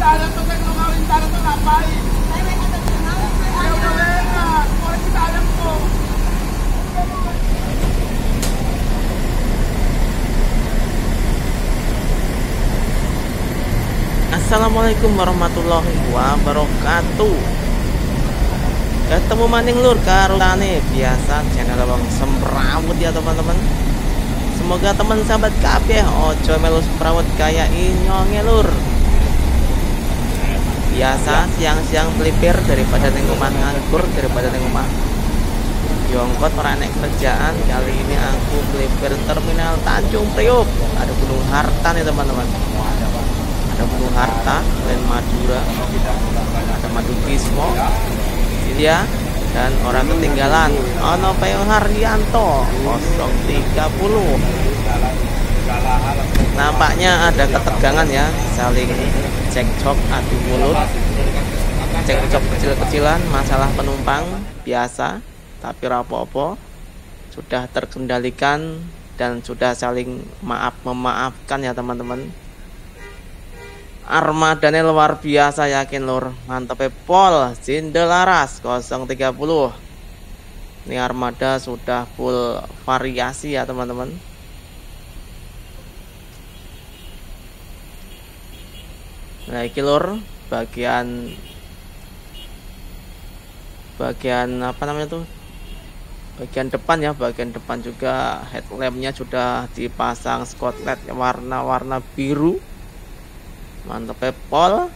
ada tuh kayak lo ngawin cara tuh ngapain? Ya udah enak, orang kita ada kok. Assalamualaikum warahmatullahi wabarakatuh. Ketemu maning lur karo tane biasa channel Bang Semrawut ya teman-teman. Semoga teman sahabat kabeh ojo melu semrawut kayak inyonge lur. Biasa siang-siang melipir daripada ning omah nganggur, daripada ning omah jongkot ora nek kerjaan. Kali ini aku melipir terminal Tanjung Priok. Ada Gunung Harta nih teman-teman. Ada Gunung Harta, Len Madura, ada Madukismo, Cilia, dan orang ketinggalan ono Peo Haryanto 030. Nampaknya ada ketegangan ya, saling cekcok adu mulut, cekcok kecil-kecilan masalah penumpang biasa, tapi rapopo sudah terkendalikan dan sudah saling memaafkan ya teman-teman. Armadanya luar biasa yakin lur, mantep pol Sindelaras 030. Ini armada sudah full variasi ya teman-teman. Nah iki lur bagian apa namanya tuh, bagian depan ya, bagian depan juga headlampnya sudah dipasang spotlight warna-warna biru. Mantep pol.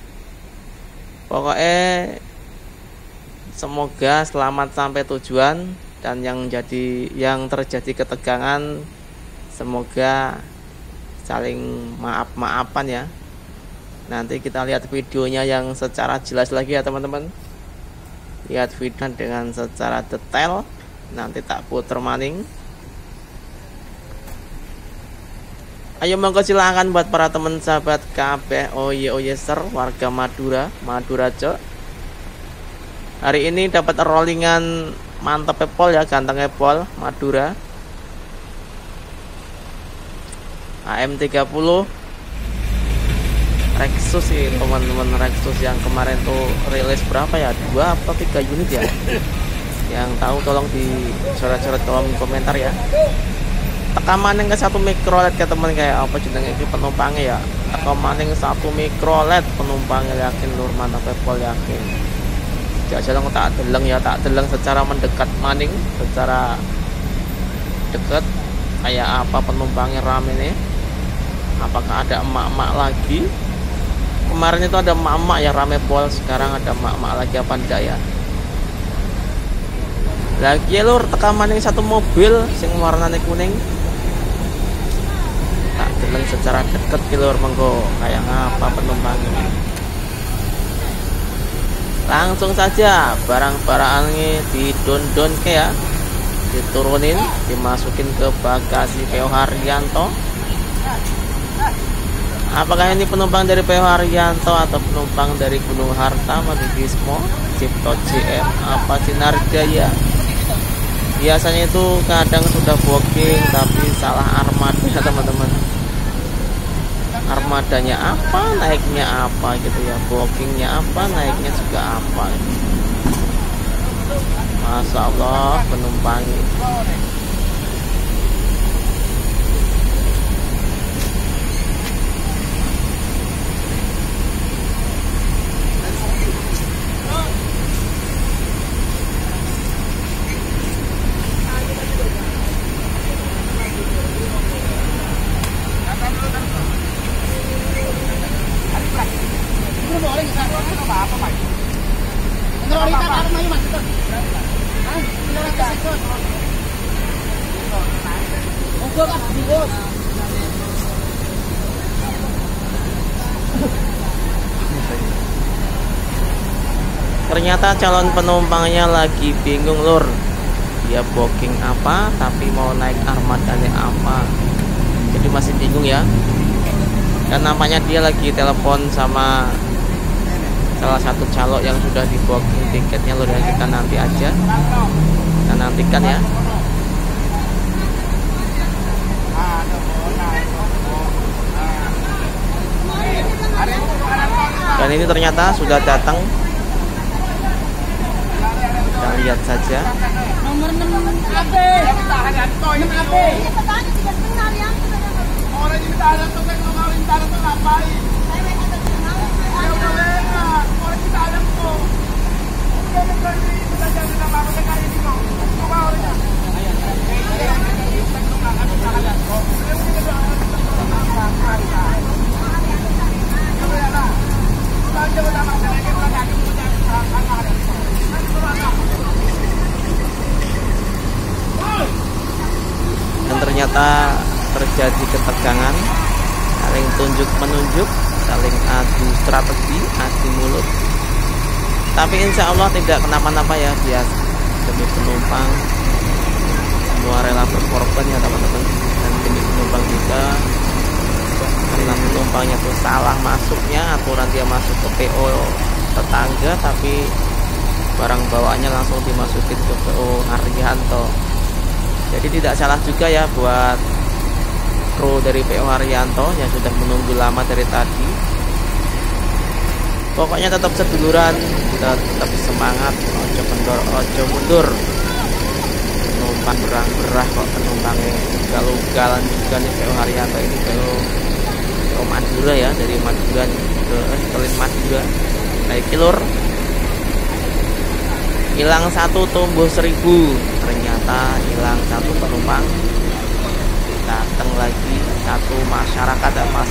Pokoknya semoga selamat sampai tujuan, dan yang terjadi ketegangan semoga saling maaf-maafan ya. Nanti kita lihat videonya yang secara jelas lagi ya teman-teman. Lihat video dengan secara detail, nanti tak puter maning. Ayo monggo silakan buat para teman sahabat kabeh oye ser warga Madura cok. Hari ini dapat rollingan mantep pol ya, ganteng pol Madura AM30 Rexus sih teman-teman. Rexus yang kemarin tuh rilis berapa ya, 2 atau 3 unit ya. Yang tahu tolong di coret-coret kolom komentar ya. Teka maning ke 1 mikrolet ke temen, kayak apa jenenge iki penumpangnya ya. Teka maning 1 mikrolet penumpangnya yakin lur, mantap pol yakin. Jajal tak deleng ya, tak deleng secara mendekat maning, secara dekat kayak apa penumpangnya rame nih. Apakah ada emak-emak lagi? Kemarin itu ada emak-emak ya rame pol, sekarang ada emak-emak lagi apa enggak ya? Lagi lur teka maning 1 mobil sing warnane kuning. Tak deleng secara deket lur, mengko kayak ngapa penumpangnya. Langsung saja barang-barangnya didon-don ke ya, diturunin, dimasukin ke bagasi Peo Haryanto. Apakah ini penumpang dari Peo Haryanto atau penumpang dari Gunung Harta, Madukismo, Cipto CM, apa Sinar Jaya? Biasanya itu kadang sudah booking tapi salah armada ya teman-teman. Armadanya apa, naiknya apa gitu ya, bookingnya apa, naiknya juga apa gitu. Masya Allah penumpangnya. Ternyata calon penumpangnya lagi bingung lur, dia booking apa tapi mau naik armadanya apa, jadi masih bingung ya. Dan nampaknya dia lagi telepon sama salah satu calo yang sudah di booking tiketnya lur ya. Kita nanti aja, kita nantikan ya. Dan ini ternyata sudah datang. Kita lihat saja. Nomor 6 AB. Yang AB. Orang ini tahan tuh kan kalau tahan tuh ngapain? Ya udah enak. Orang kita ada tuh. Udah berani kita jangan apa-apa kayak ini kok. Coba orangnya. Dan ternyata terjadi ketegangan, saling tunjuk menunjuk, saling adu strategi, adu mulut. Tapi insya Allah tidak kenapa-napa ya, biasa demi penumpang. Semua rela berkorban ya teman-teman, dan demi penumpang juga. Karena penumpangnya tuh salah masuknya, aturan dia masuk ke PO tetangga, tapi barang bawaannya langsung dimasukin ke PO Haryanto. Jadi tidak salah juga ya buat kru dari PO Haryanto yang sudah menunggu lama dari tadi. Pokoknya tetap seduluran, kita tetap semangat, ojo kendor, ojo mundur. Penumpang berah-berah kok, penumpangnya ugal-ugalan juga nih PO Haryanto ini. PO Madura ya, dari Madura ke Kelin Madura naik kilur. Hilang satu tumbuh 1000. Ternyata hilang satu penumpang. Datang lagi satu masyarakat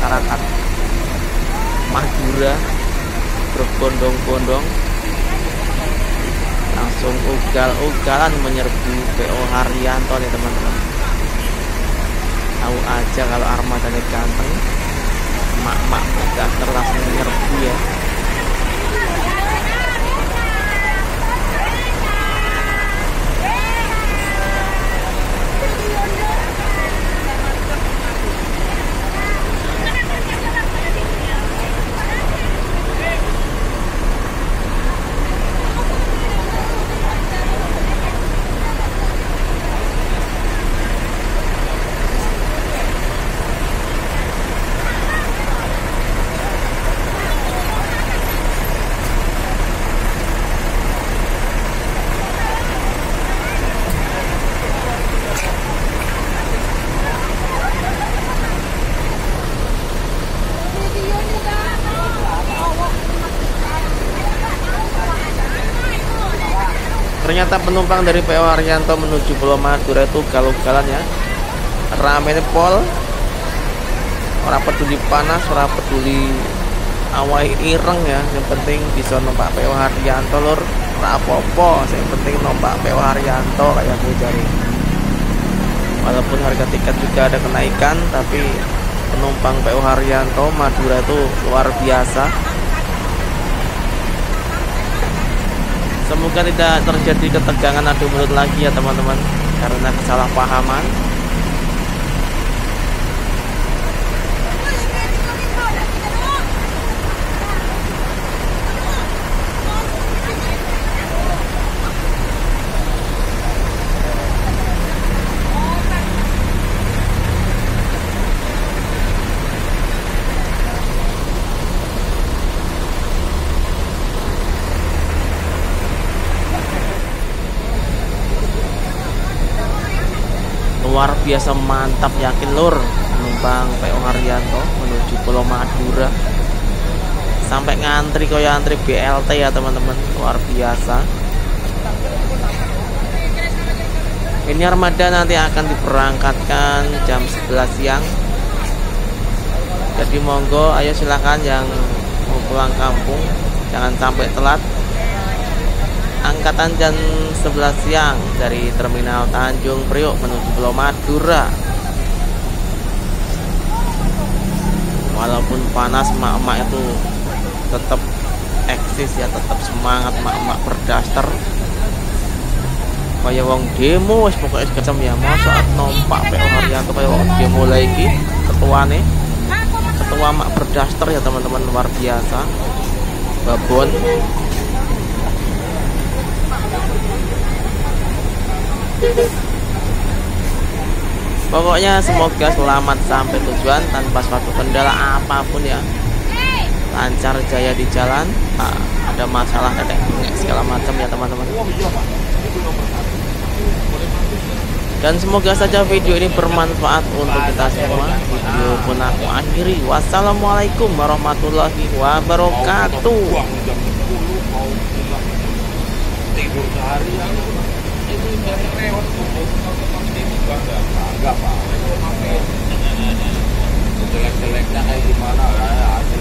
Madura berbondong-bondong, langsung ugal-ugalan menyerbu PO Haryanto nih teman-teman. Tahu aja kalau armadanya ganteng, emak-emak ganteng langsung menyerbu ya. Ternyata penumpang dari PO Haryanto menuju Pulau Madura itu galau-galan ya, rame pol, ora peduli panas, ora peduli awai ireng ya, yang penting bisa numpak PO Haryanto lur, ora apa-apa, yang penting numpak PO Haryanto kayak gue cari. Walaupun harga tiket juga ada kenaikan, tapi penumpang PO Haryanto Madura itu luar biasa. Semoga tidak terjadi ketegangan adu mulut lagi ya teman-teman, karena kesalahpahaman. Luar biasa mantap, yakin lur, penumpang PO Haryanto menuju Pulau Madura sampai ngantri kayak antri BLT ya teman-teman, luar biasa. Ini armada nanti akan diberangkatkan jam 11 siang. Jadi monggo, ayo silakan yang mau pulang kampung jangan sampai telat. Angkatan jam 11 siang dari Terminal Tanjung Priok menuju Pulau Madura. Walaupun panas, emak-emak itu tetap eksis ya, tetap semangat emak-emak berdaster. Kayak wong demo wis pokoknya sekecam ya, masa nompak PO Haryanto kayak wong demo lagi ketua mak berdaster ya teman-teman, luar biasa. Babon. Pokoknya semoga selamat sampai tujuan tanpa suatu kendala apapun ya. lancar jaya di jalan, ada masalah nenek segala macam ya teman-teman. Dan semoga saja video ini bermanfaat untuk kita semua. Video pun aku akhiri. Wassalamualaikum warahmatullahi wabarakatuh. Tidur seharian itu lewat enggak pak, jelek-jeleknya kayak gimana ya.